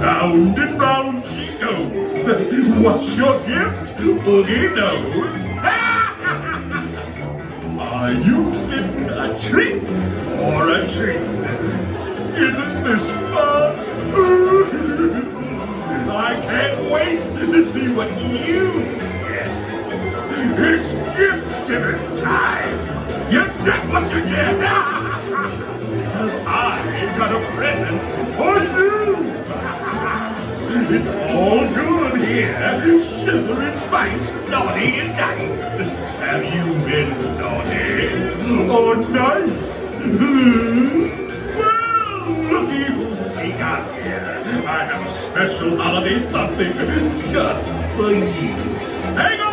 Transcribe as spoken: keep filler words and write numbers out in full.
Round and round she goes. What's your gift? Oogie knows. Are you getting a treat or a treat? Isn't this fun? I can't wait to see what you get. It's gift-giving time. You get what you get. I got a present for you. It's all good here. Sugar and spice, naughty and nice. Have you been naughty or nice? Well, looky who we got here. I have a special holiday something just for you. Hang on!